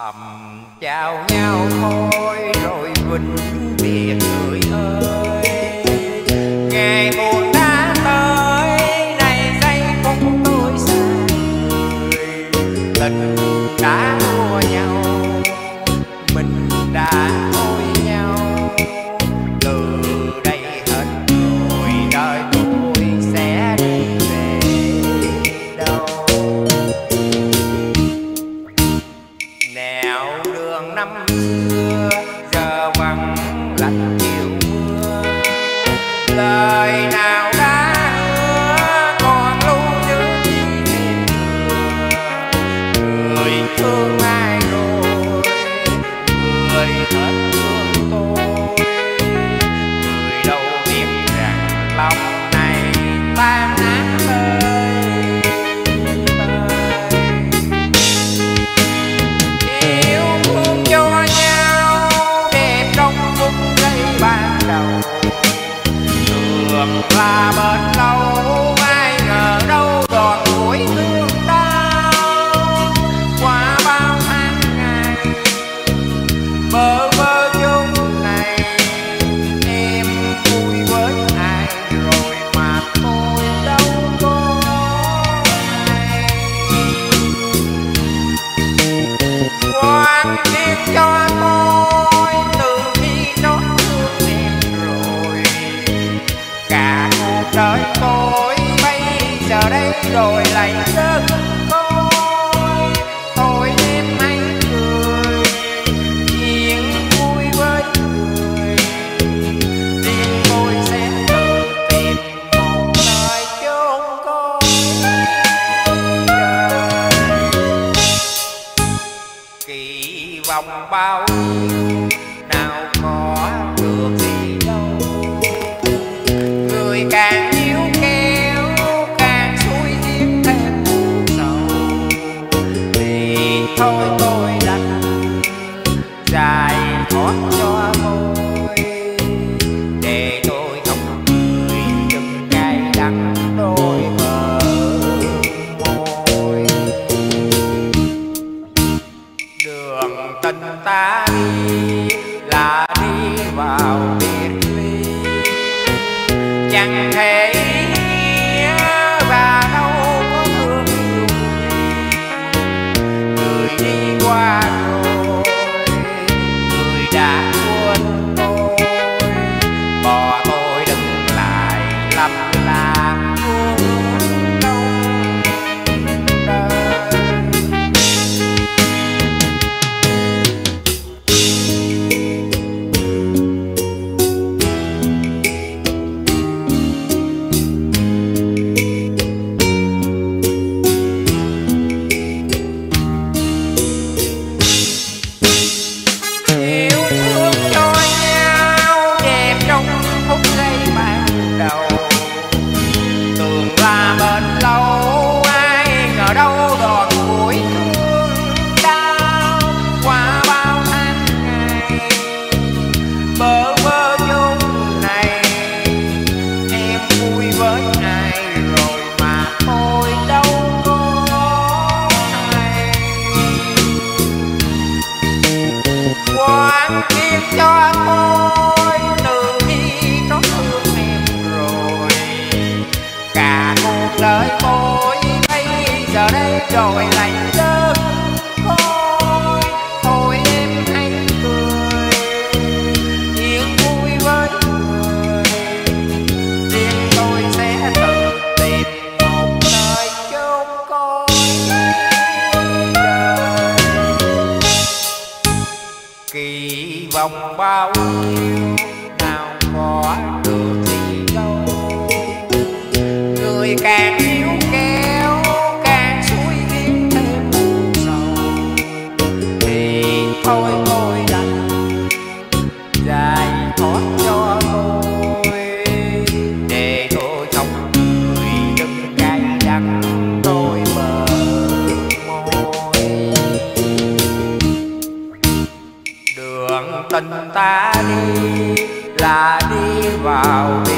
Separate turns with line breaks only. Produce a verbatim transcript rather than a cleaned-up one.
thầm chào nhau thôi rồi vĩnh biệt người ơi. Ngày buồn đã tới, này giây phút tôi xa người. Tình đã mua nhau, mình đã thôi nhau. Từ đây hết rồi, đời tôi sẽ đi về đâu. Nẻo đường năm xưa giờ vắng lạnh chiều mưa. Lời nào đã hứa còn lưu giữ thêm người. Người thương ai rồi, người hết thương tôi. Người đâu biết rằng lòng này tan nát bơi bơi. Yêu thương cho nhau đẹp trong phút giây ban đầu. Thường là bền lâu, ai ngờ đâu đòn cuối thương đau. Qua bao tháng ngày bơ vơ chung này, em vui với ai rồi mà tôi đâu có hay. Quan tiếc cho tôi từ khi nó thương em rồi. Cả cuộc đời tôi bây giờ đây rồi lại đơn côi. Thôi em hãy cười, yên vui với người. Riêng tôi sẽ tự tìm một nơi chốn côi đời. Kỳ vọng bao nhiêu nào có được gì đâu. Người càng níu kéo càng xui xiết thêm buồn sầu. Thì thôi tôi đành dài thoát cho môi, để tôi không cười chừng cay đắng đôi bờ môi. Đường tình ta đi là đi vào biệt ly, chẳng thể nghĩa và đâu có thương yêu gì. Người đi qua rồi, người đã quên tôi. Bỏ tôi đừng lại lầm lạc buồn trong đời. Yêu thương cho nhau đẹp trong phút giây ban đầu. Tưởng là bền lâu, ai ngờ đâu đòn cuối thương đau. Qua bao tháng ngày bơ vơ chung này, em vui với ai rồi mà tôi đâu có hay. Quan tiếc cho tôi từ khi có thương em rồi. Cả cuộc đời tôi bây giờ đây rồi lại đơn côi. Thôi em hãy cười, yên vui với người. Riêng tôi sẽ tự tìm một nơi chốn côi đời. Kỳ vọng bao nhiêu nào có được gì đâu. Người càng níu kéo càng xui xiết thêm buồn sầu. Thì thôi tôi đành dài thoát cho tôi, để tôi không cười đừng cay đắng đôi bờ môi. Đường tình ta đi là đi vào